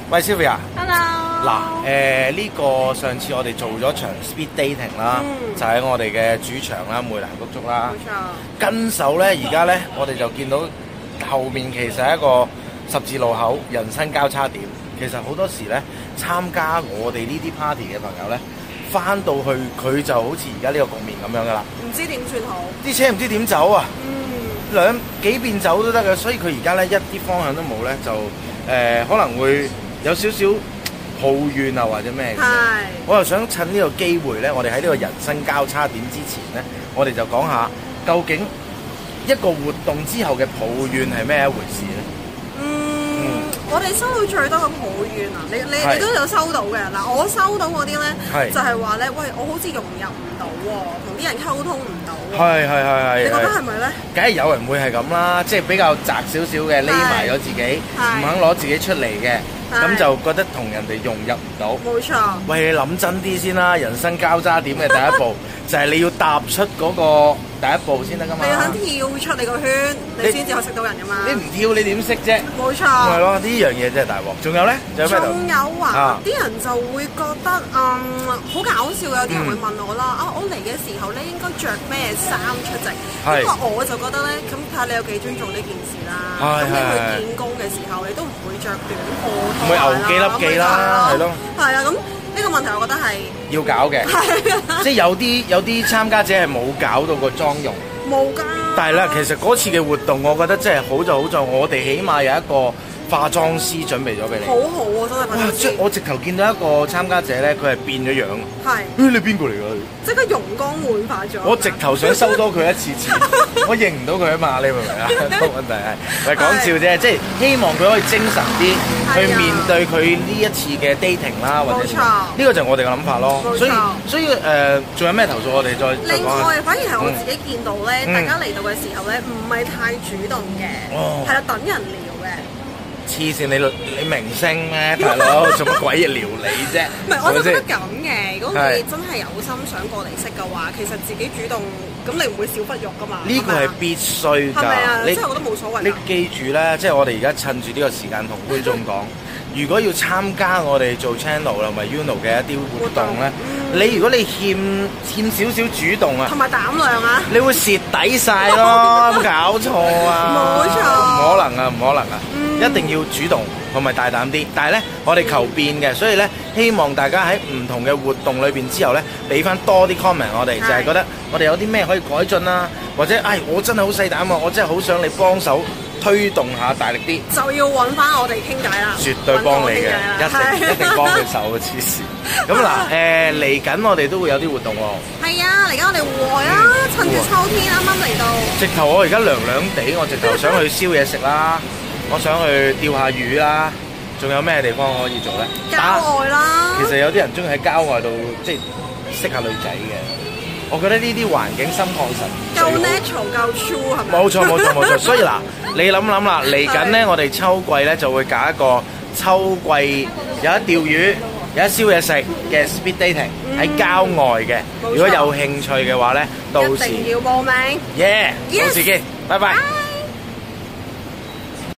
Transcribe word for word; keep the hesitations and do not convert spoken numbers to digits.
喂 Sylvia。 Hello。 嗱，誒呢個上次我哋做咗場 speed dating 啦， 嗯、 就喺我哋嘅主場啦，梅蘭竹竹啦。 冇錯。 跟手咧，而家咧我哋就見到後面其實係一個十字路口，人生交叉點。其實好多時咧，參加我哋呢啲 party 嘅朋友咧，翻到去佢就好似而家呢個局面咁樣噶啦。 唔知點算好。啲車唔知點走啊！ 嗯。 兩幾邊走都得嘅，所以佢而家咧一啲方向都冇咧，就誒、呃、可能會有少少抱怨啊或者咩嘅。係。我又想趁呢個機會咧，我哋喺呢個人生交叉點之前咧，我哋就講下究竟一個活動之後嘅抱怨係咩一回事咧？ 嗯，我哋收到最多嘅抱怨啊，你你你都有收到嘅。嗱，我收到嗰啲咧，就係話咧，喂，我好似融入唔到喎，同啲人溝通唔到。係係係係。你覺得係咪咧？ 梗係有人會係咁啦，即係比較宅少少嘅，匿埋咗自己，唔肯攞自己出嚟嘅，咁就覺得同人哋融入唔到。冇錯。喂，你諗真啲先啦，人生交叉點嘅第一步就係你要踏出嗰個第一步先得噶嘛。你要肯跳出你個圈，你先至可以識到人噶嘛。你唔跳你點識啫？冇錯。係咯，呢樣嘢真係大鑊。仲有咧？仲有咩？仲有啊！啲人就會覺得嗯好搞笑，有啲人會問我啦，啊我嚟嘅時候咧應該着咩衫出席？因為我就覺得咧，咁睇下你有幾尊重呢件事啦。咁你去見工嘅時候，你都唔會着短褲拖鞋啦。唔會牛記笠記啦，係咯。係啊，咁呢個問題我覺得係要搞嘅。係。即係有啲有啲參加者係冇搞到個妝容。冇㗎。但係咧，其實嗰次嘅活動，我覺得真係好就好在我哋起碼有一個化妝師準備咗俾你。好好啊，真係。哇！即係我直頭見到一個參加者咧，佢係變咗樣。係。誒，你邊個嚟㗎？即刻容光煥發咗。我直頭想收多佢一次錢，我認唔到佢啊嘛，你明唔明啊？個問題係，唔係講笑啫，即係希望佢可以精神啲去面對佢呢一次嘅 dating 啦，或者呢個就係我哋嘅諗法咯。所以所以誒，仲有咩投訴我哋再再講？另外，反而係我自己見到咧，大家嚟到嘅時候咧，唔係太主動嘅，係啦，等人聊嘅。黐線，你你明星咩大佬？做乜鬼嘢撩你啫？唔係，我就覺得咁嘅。如果你真係有心想過嚟識嘅話，其實自己主動，咁你唔會少不育噶嘛。呢個係必須㗎。係咪啊？你真係覺得冇所謂。你記住咧，即係我哋而家趁住呢個時間同觀眾講，如果要參加我哋做 channel 同埋 Uno 嘅一啲活動咧，你如果你欠欠少少主動啊，同埋膽量啊，你會蝕底晒咯，有冇搞錯啊？冇錯。唔可能啊，唔可能啊！一定要主動同埋大膽啲，但係咧，我哋求變嘅，所以咧，希望大家喺唔同嘅活動裏邊之後咧，俾翻多啲 comment 我哋，就係覺得我哋有啲咩可以改進啦，或者唉，我真係好細膽啊，我真係好想你幫手推動下，大力啲，就要揾翻我哋傾偈啦，絕對幫你嘅，一定一定幫佢手嘅，黐線。咁嗱，誒嚟緊我哋都會有啲活動喎。係啊，嚟緊我哋戶外啦，趁住秋天啱啱嚟到。直頭我而家涼涼地，我直頭想去燒嘢食啦。我想去釣下魚啦，仲有咩地方可以做咧？郊外啦。其實有啲人中意喺郊外度，即係識下女仔嘅。我覺得呢啲環境心曠神怡。夠 natural， 夠 true 係咪？冇錯冇錯冇錯。所以嗱，你諗諗啦，嚟緊咧，我哋秋季咧就會搞一個秋季有一釣魚、有一燒嘢食嘅 speed dating 喺郊外嘅。如果有興趣嘅話咧，到時一定要報名。Yeah，到時見，拜拜。